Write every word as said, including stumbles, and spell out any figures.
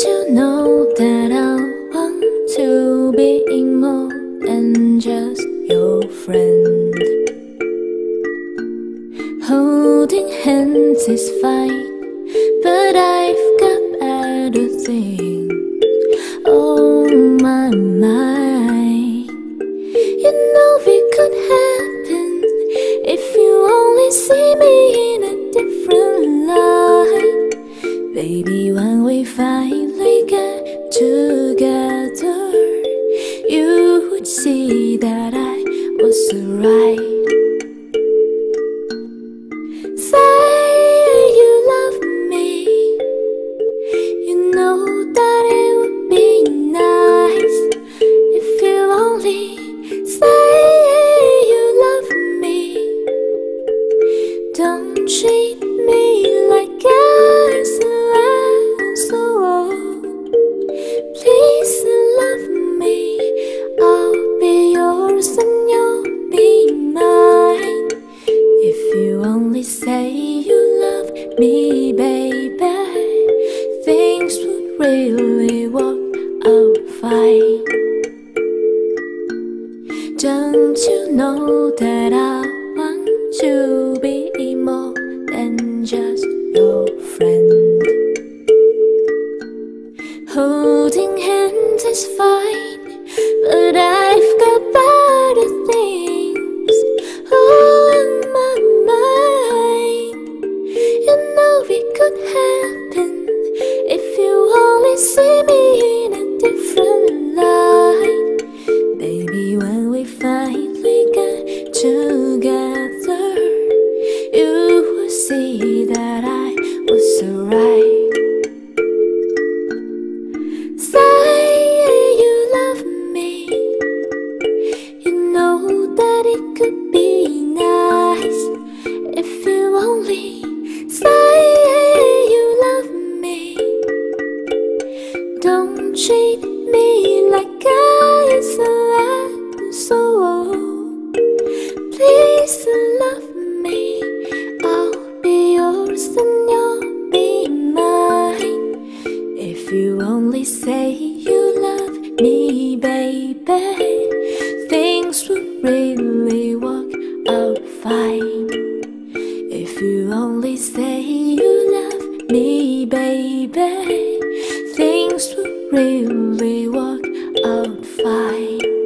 you know that I want to be more than just your friend? Holding hands is fine, but I've got better things on my mind. You know it could happen if you only see me in a different light. Baby, when we finally get together, you would see that I was right. Say you love me, you know that it would be nice if you only say you love me. Don't treat me like I so please love me. I'll be yours and you'll be mine. If you only say you love me, baby, things would really work out fine. Don't you know that I want to be more than just your friend? Holding hands is fine, but I've got better things on my mind. You know it could happen if you only see me in a different light. Baby, when we finally get together, you will see that I was right. It could be nice if you only say you love me. Don't treat me like I am so. Please love me. I'll be yours and you'll be mine. If you only say you love me, baby, things would really work out fine. If you only say you love me, baby, things would really work out fine.